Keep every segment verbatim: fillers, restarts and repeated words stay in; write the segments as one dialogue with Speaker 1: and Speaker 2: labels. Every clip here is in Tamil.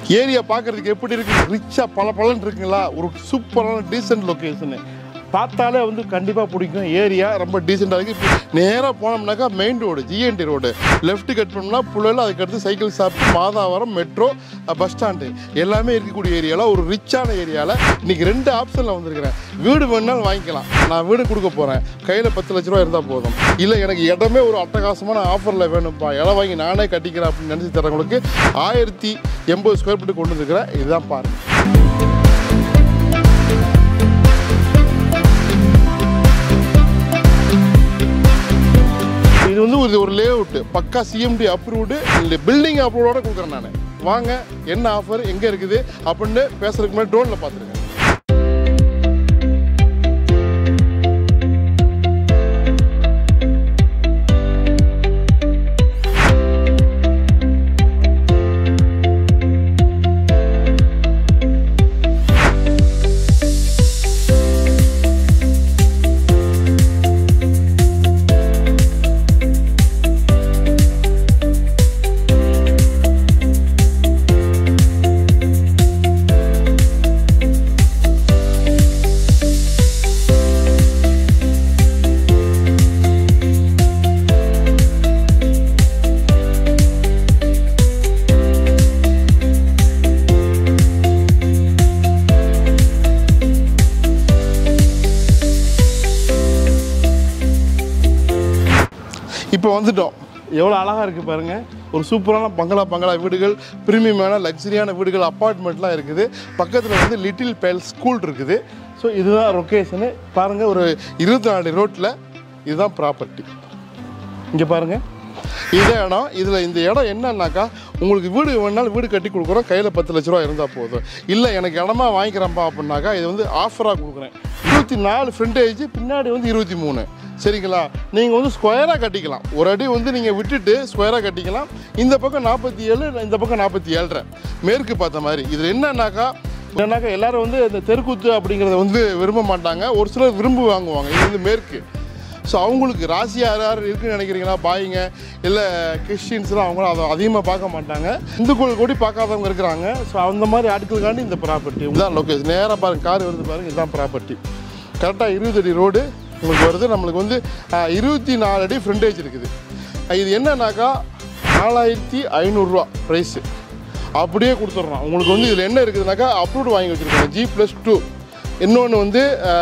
Speaker 1: ஏரியா பார்க்குறதுக்கு எப்படி இருக்குது, ரிச்சாக பல பலன் இருக்குங்களா, ஒரு சூப்பரான டீசென்ட் லொக்கேஷனு. பார்த்தாலே வந்து கண்டிப்பாக பிடிக்கும். ஏரியா ரொம்ப டீசெண்டாக இருக்குது. நேராக போனோம்னாக்கா main road GNT road, left cut பண்ணோம்னா புழல், அதுக்கடுத்து cycle shop, Madhavaram, metro, bus stand எல்லாமே இருக்கக்கூடிய ஏரியாவில் ஒரு ரிச்சான ஏரியாவில் இன்றைக்கி ரெண்டு ஆப்ஷனில் வந்திருக்கிறேன். வீடு வேணாலும் வாங்கிக்கலாம். நான் வீடு கொடுக்க போகிறேன். கையில் பத்து லட்ச ரூபா இருந்தால் போதும். இல்லை எனக்கு இடமே ஒரு அட்டகாசமான ஆஃபரில் வேணும்ப்பா, இடம் வாங்கி நானே கட்டிக்கிறேன் அப்படின்னு நினச்சி தரவங்களுக்கு ஆயிரத்தி எண்பது ஸ்கொயர் ஃபீட்டு கொண்டு வந்துருக்கிறேன். இதுதான் பாருங்கள். இது வந்து ஒரு ஒரு லே அவுட்டு பக்கா சிஎம்டி அப்ரூவ்டு, இல்லை பில்டிங் அப்ரூவோட கொடுக்குறேன் நான். வாங்க என்ன ஆஃபர் எங்கே இருக்குது அப்படின்னு பேசுறதுக்கு முன்னாடி ட்ரோனில் பார்த்துருங்க. இப்போ வந்துட்டோம். எவ்வளோ அழகாக இருக்குது பாருங்கள். ஒரு சூப்பரான பங்களா பங்களா வீடுகள், ப்ரீமியமான லக்ஸரியான வீடுகள், அப்பார்ட்மெண்ட்லாம் இருக்குது. பக்கத்தில் வந்து லிட்டில் பேல் ஸ்கூல் இருக்குது. ஸோ இதுதான் லொக்கேஷனு. பாருங்கள், ஒரு இருபத்தி நாலு ரோட்டில் இதுதான் ப்ராப்பர்ட்டி. இங்கே பாருங்கள், இதே இடம். இதில் இந்த இடம் என்னன்னாக்கா, உங்களுக்கு வீடு வேணாலும் வீடு கட்டி கொடுக்குறோம். கையில் பத்து லட்ச ரூபா இருந்தால் போதும். இல்லை எனக்கு இடமா வாங்கிக்கிறேன்ப்பா அப்படின்னாக்கா இது வந்து ஆஃபராக கொடுக்குறேன். இருபத்தி நாலு ஃப்ரண்டேஜ், பின்னாடி வந்து இருபத்தி மூணு. சரிங்களா? நீங்கள் வந்து ஸ்கொயராக கட்டிக்கலாம். ஒரு அடி வந்து நீங்கள் விட்டுட்டு ஸ்கொயராக கட்டிக்கலாம். இந்த பக்கம் நாற்பத்தி ஏழு, இந்த பக்கம் நாற்பத்தி ஏழரை மேற்கு பார்த்த மாதிரி. இதில் என்னன்னாக்கா என்னன்னாக்கா எல்லோரும் வந்து இந்த தெருக்கூத்து அப்படிங்கிறத வந்து விரும்ப மாட்டாங்க. ஒரு சிலர் விரும்பி வாங்குவாங்க. இது வந்து மேற்கு. ஸோ அவங்களுக்கு ராசி யார் யார் இருக்குன்னு நினைக்கிறீங்களா, பாய்ங்க இல்லை கிறிஸ்டின்ஸ்லாம் அவங்களும் அதை அதிகமாக பார்க்க மாட்டாங்க. இந்துக்கள் கூடி பார்க்காதவங்க இருக்கிறாங்க. ஸோ அந்த மாதிரி ஆட்களுக்காண்டி இந்த ப்ராப்பர்ட்டி இதுதான் லொக்கேஷன். நேராக பாருங்கள், கார் வருது பாருங்கள். இதுதான் ப்ராப்பர்ட்டி. கரெக்டாக இருபது அடி ரோடு உங்களுக்கு வருது. நம்மளுக்கு வந்து இருபத்தி நாலு அடி ஃப்ரண்டேஜ் இருக்குது. இது என்னன்னாக்கா நாலாயிரத்தி ஐநூறுரூவா ப்ரைஸு அப்படியே கொடுத்துட்றோம். உங்களுக்கு வந்து இதில் என்ன இருக்குதுனாக்கா அப்ரூவ்டு வாங்கி வச்சுருக்கோம், ஜி ப்ளஸ் டூ. இன்னொன்று வந்து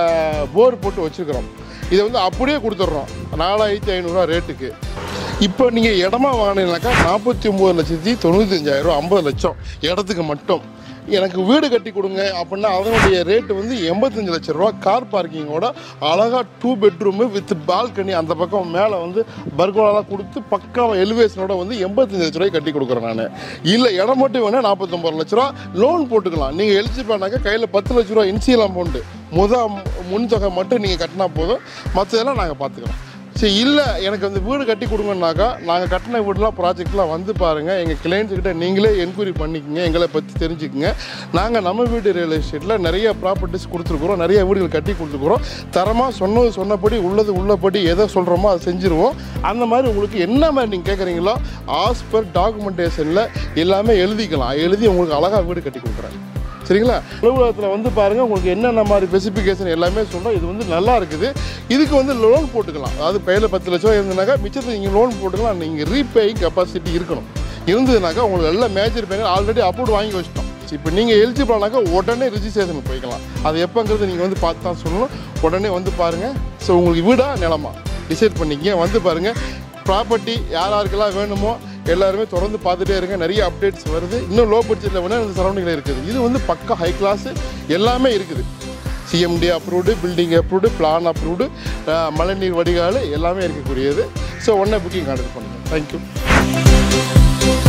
Speaker 1: போர் போட்டு வச்சுருக்கிறோம். இதை வந்து அப்படியே கொடுத்துட்றோம் நாலாயிரத்தி ஐநூறுரூவா ரேட்டுக்கு. இப்போ நீங்கள் இடமா வாங்கினீங்கனாக்கா நாற்பத்தி ஒம்பது லட்சத்தி தொண்ணூத்தஞ்சாயிரம், ஐம்பது லட்சம் இடத்துக்கு மட்டும். எனக்கு வீடு கட்டி கொடுங்க அப்படின்னா அதனுடைய ரேட்டு வந்து எண்பத்தஞ்சு லட்ச ரூபா. கார் பார்க்கிங்கோட அழகாக டூ பெட்ரூமு வித் பால்கனி, அந்த பக்கம் மேலே வந்து பர்கோலாலாம் கொடுத்து பக்காவாக எலிவேஷனோட வந்து எண்பத்தஞ்சு லட்ச ரூபாய் கட்டி கொடுக்குறேன் நான். இல்லை இடம் மட்டும் வேணால் நாற்பத்தொம்பது லட்ச ரூபா லோன் போட்டுக்கலாம். நீங்கள் எலிஜிபிளானாக்கா கையில் பத்து லட்ச ரூபா இன்சியல் அமௌண்ட்டு முத முன்தொகை மட்டும் நீங்கள் கட்டினா போதும். மற்றதெல்லாம் நாங்கள் பார்த்துக்கலாம். சரி, இல்லை எனக்கு வந்து வீடு கட்டி கொடுங்கன்னாக்கா நாங்கள் கட்டின வீடுலாம் ப்ராஜெக்ட்லாம் வந்து பாருங்கள். எங்கள் கிளைண்ட்ஸ்கிட்ட நீங்களே என்கொயரி பண்ணிக்கோங்க, எங்களை பற்றி தெரிஞ்சுக்கோங்க. நாங்கள் நம்ம வீடு ரியல் எஸ்டேட்டில் நிறைய ப்ராப்பர்ட்டிஸ் கொடுத்துருக்குறோம், நிறைய வீடுகள் கட்டி கொடுத்துருக்குறோம். தரமாக சொன்னது சொன்னபடி உள்ளது உள்ளபடி எதை சொல்கிறோமோ அதை செஞ்சுருவோம். அந்த மாதிரி உங்களுக்கு என்ன மாதிரி நீங்கள் கேட்குறீங்களோ ஆஸ் பர் டாக்குமெண்டேஷனில் எல்லாமே எழுதிக்கலாம். எழுதி உங்களுக்கு அழகாக வீடு கட்டி கொடுக்குறேன். சரிங்களா? அலுவலகத்தில் வந்து பாருங்கள், உங்களுக்கு என்னென்ன மாதிரி ஸ்பெசிஃபிகேஷன் எல்லாமே சொல்கிறோம். இது வந்து நல்லா இருக்குது. இதுக்கு வந்து லோன் போட்டுக்கலாம். அதாவது கையில் பத்து லட்ச ரூபா இருந்ததுனாக்கா மிச்சத்தை நீங்கள் லோன் போட்டுக்கலாம். நீங்கள் ரீபேயிங் கெப்பாசிட்டி இருக்கணும். இருந்ததுனாக்கா உங்களுக்கு நல்ல மேஜர் பேங்க் ஆல்ரெடி அப்ரூவ் வாங்கி வச்சிட்டோம். இப்போ நீங்கள் எலிஜிபிளானாக்கா உடனே ரிஜிஸ்ட்ரேஷன் போய்க்கலாம். அது எப்போங்கிறது நீங்கள் வந்து பார்த்து தான் சொல்லணும். உடனே வந்து பாருங்கள். ஸோ உங்களுக்கு வீடா நிலமா டிசைட் பண்ணிக்கிங்க. வந்து பாருங்கள். ப்ராப்பர்ட்டி யார் யாருக்கெல்லாம் வேணுமோ எல்லாருமே தொடர்ந்து பார்த்துட்டே இருங்க. நிறைய அப்டேட்ஸ் வருது. இன்னும் லோ பட்ஜெட்டில் வேணால் இந்த சரௌண்டிங்கில் இருக்குது. இது வந்து பக்கா ஹை கிளாஸு எல்லாமே இருக்குது. CMD approved, building approved, plan approved, மழைநீர் வடிகால் எல்லாமே இருக்கக்கூடியது. ஸோ உடனே புக்கிங் ஆர்டர் பண்ணுங்கள். தேங்க்யூ.